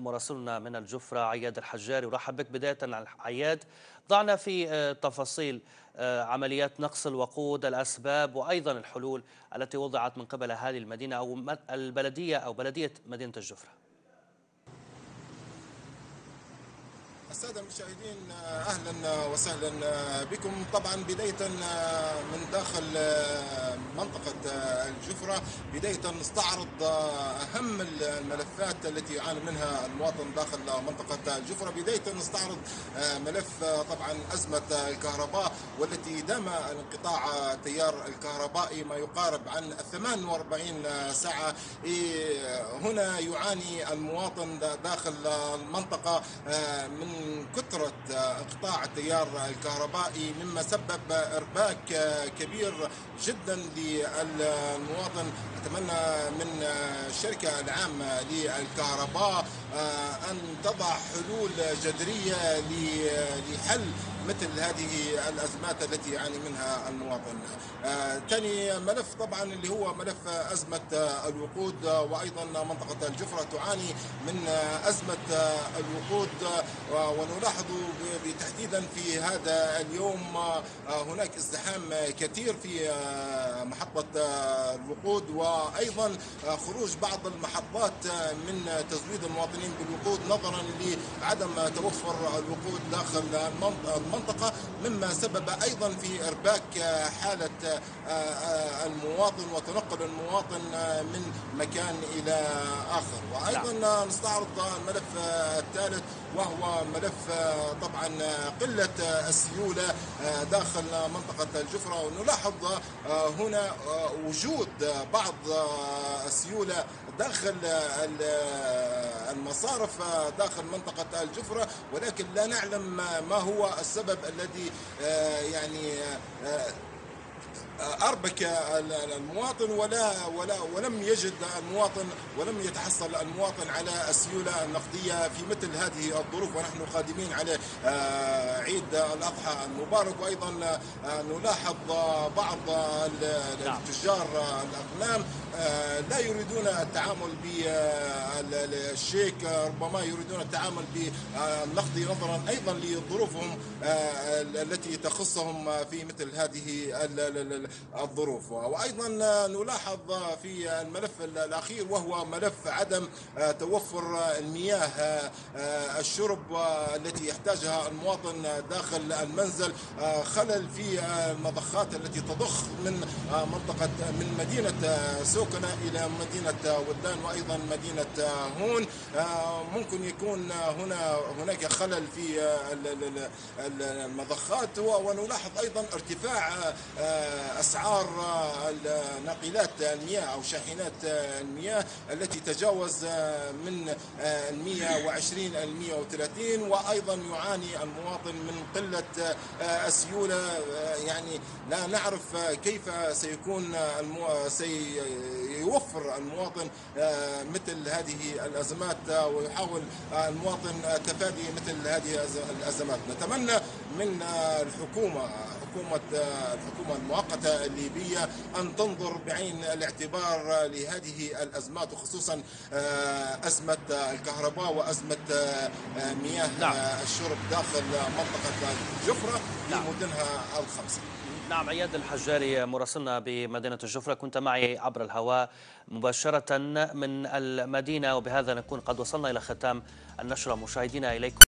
مراسلنا من الجفرة عياد الحجاري، ورحب بك بداية عياد. ضعنا في تفاصيل عمليات نقص الوقود، الأسباب وأيضا الحلول التي وضعت من قبل أهالي المدينة أو البلدية أو بلدية مدينة الجفرة. السادة المشاهدين، أهلا وسهلا بكم. طبعا بداية من داخل منطقة الجفرة، بداية نستعرض أهم الملفات التي يعاني منها المواطن داخل منطقة الجفرة. بداية نستعرض ملف طبعا أزمة الكهرباء، والتي دام انقطاع التيار الكهربائي ما يقارب عن 48 ساعة. هنا يعاني المواطن داخل المنطقة من كثرة انقطاع التيار الكهربائي، مما سبب إرباك كبير جدا للمواطن. أتمنى من الشركة العامة للكهرباء أن تضع حلول جذرية لحل مثل هذه الأزمات التي يعاني منها المواطن. ثاني ملف طبعا اللي هو ملف أزمة الوقود، وأيضا منطقة الجفرة تعاني من أزمة الوقود، ونلاحظ تحديدا في هذا اليوم هناك ازدحام كثير في محطة الوقود، وأيضا خروج بعض المحطات من تزويد المواطنين بالوقود نظرا لعدم توفر الوقود داخل المنطقة، مما سبب أيضا في إرباك حالة المواطن وتنقل المواطن من مكان إلى آخر. وأيضا نستعرض الملف الثالث، وهو ملف طبعا قلة السيولة داخل منطقة الجفرة. ونلاحظ هنا وجود بعض السيولة داخل المصارف داخل منطقة الجفرة، ولكن لا نعلم ما هو السبب الذي يعني أربك المواطن ولم يجد المواطن ولم يتحصل المواطن على السيولة النقدية في مثل هذه الظروف، ونحن قادمين على عيد الأضحى المبارك. وأيضا نلاحظ بعض التجار الأغنام لا يريدون التعامل بالشيك، ربما يريدون التعامل بالنقدي نظرا أيضا لظروفهم التي تخصهم في مثل هذه الظروف. وأيضا نلاحظ في الملف الأخير، وهو ملف عدم توفر المياه الشرب التي يحتاجها المواطن داخل المنزل، خلل في المضخات التي تضخ من من مدينة سوكنة إلى مدينة ودان وأيضا مدينة هون. ممكن يكون هناك خلل في المضخات. ونلاحظ أيضا ارتفاع أسعار ناقلات المياه أو شاحنات المياه التي تجاوز من 120 إلى 130. وأيضا يعاني المواطن من قلة السيولة، يعني لا نعرف كيف سيوفر المواطن مثل هذه الأزمات، ويحاول المواطن تفادي مثل هذه الأزمات. نتمنى من الحكومة المؤقتة الليبية أن تنظر بعين الاعتبار لهذه الأزمات، وخصوصا أزمة الكهرباء وأزمة مياه الشرب داخل منطقة الجفرة في مدنها الخمسة. نعم، عياد الحجاري مراسلنا بمدينة الجفرة، كنت معي عبر الهواء مباشرة من المدينة، وبهذا نكون قد وصلنا إلى ختام النشرة. مشاهدينا إليكم